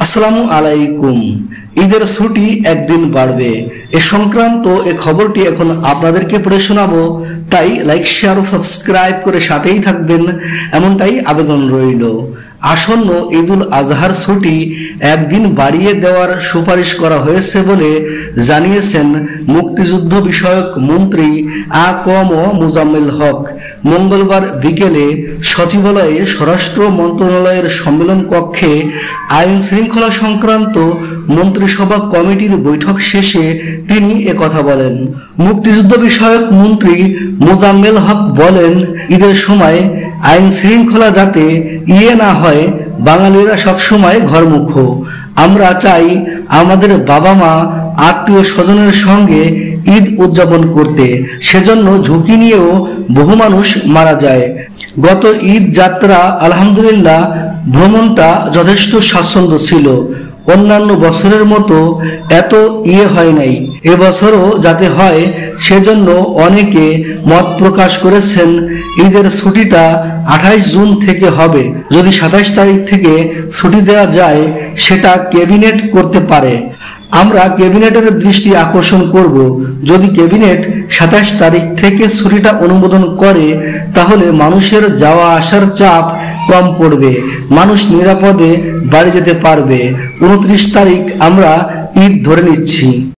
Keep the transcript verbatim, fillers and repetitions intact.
আসসালামু আলাইকুম। ঈদের ছুটি একদিন বাড়বে এ সংক্রান্ত এ খবরটি এখন আপনাদেরকে পড়ে শোনাবো, তাই লাইক শেয়ার ও সাবস্ক্রাইব করে সাথেই থাকবেন এমনটাই আবেদন রইল। আসন্ন ঈদুল আজহার ছুটি একদিন বাড়িয়ে দেওয়ার সুপারিশ করা হয়েছে বলে জানিয়েছেন মুক্তিযুদ্ধ বিষয়ক মন্ত্রী আ ক ম মোজাম্মেল হক। মঙ্গলবার বিকেলে সচিবালয়ে স্বরাষ্ট্র মন্ত্রণালয়ের সম্মেলন কক্ষে আইন শৃঙ্খলা সংক্রান্ত মন্ত্রিসভা কমিটির বৈঠক শেষে তিনি একথা বলেন। মুক্তিযুদ্ধ বিষয়ক মন্ত্রী মোজাম্মেল হক বলেন, ঈদের সময় আইন শৃঙ্খলা যাতে ইয়ে না হয়, বাঙালিরা সবসময় ঘরমুখ। আমরা চাই আমাদের বাবা মা আত্মীয় স্বজনের সঙ্গে ঈদ উদযাপন করতে, সেজন্য ঝুঁকি নিয়েও বহু মানুষ মারা যায়। গত ঈদ যাত্রা আলহামদুলিল্লাহ ভ্রমণটা যথেষ্ট স্বাচ্ছন্দ্য ছিল, অন্যান্য বছরের মতো এত ইয়ে হয় নাই। এবছরও যাতে হয় সেজন্য অনেকে মত প্রকাশ করেছেন ঈদের ছুটিটা আঠাইশ জুন থেকে হবে। যদি সাতাইশ তারিখ থেকে ছুটি দেওয়া যায় সেটা ক্যাবিনেট করতে পারে। আমরা ক্যাবিনেটের দৃষ্টি আকর্ষণ করব। যদি ক্যাবিনেট সাতাইশ তারিখ থেকে ছুটিটা অনুমোদন করে তাহলে মানুষের যাওয়া আসার চাপ কম পড়বে, মানুষ নিরাপদে বাড়ি যেতে পারবে। উনত্রিশ তারিখ আমরা ঈদ ধরে নিচ্ছি।